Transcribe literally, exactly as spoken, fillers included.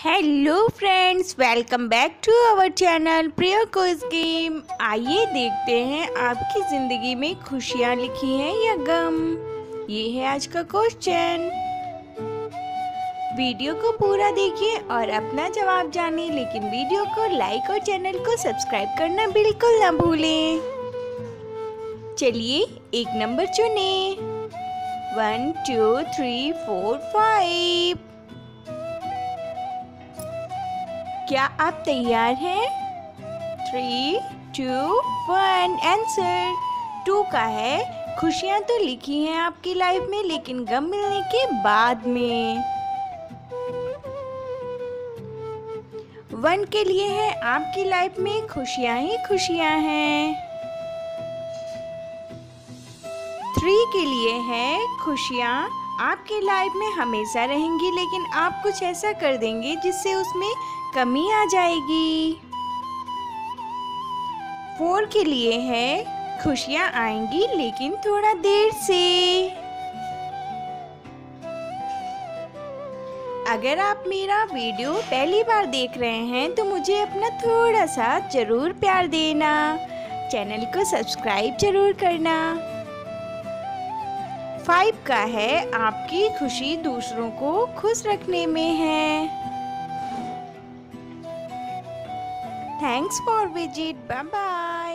Hello friends, welcome back to our channel Priya quiz game. आइए देखते हैं आपकी ज़िंदगी में खुशियाँ लिखी हैं या गम। ये है आज का क्वेश्चन। वीडियो को पूरा देखिए और अपना जवाब जानिए, लेकिन वीडियो को लाइक और चैनल को सब्सक्राइब करना बिल्कुल ना भूलें। चलिए एक नंबर चुने। One two three four five. क्या आप तैयार हैं? Three two one. Answer two का है खुशियाँ तो लिखी हैं आपकी लाइफ में, लेकिन गम मिलने के बाद में। वन के लिए है आपकी लाइफ में खुशियाँ ही खुशियाँ हैं। थ्री के लिए है खुशियाँ आपके लाइफ में हमेशा रहेंगी, लेकिन आप कुछ ऐसा कर देंगे जिससे उसमें कमी आ जाएगी। फोर के लिए है खुशियाँ आएंगी, लेकिन थोड़ा देर से। अगर आप मेरा वीडियो पहली बार देख रहे हैं तो मुझे अपना थोड़ा सा जरूर प्यार देना, चैनल को सब्सक्राइब जरूर करना। फाइव का है आपकी खुशी दूसरों को खुश रखने में है। Thanks for visit. Bye bye.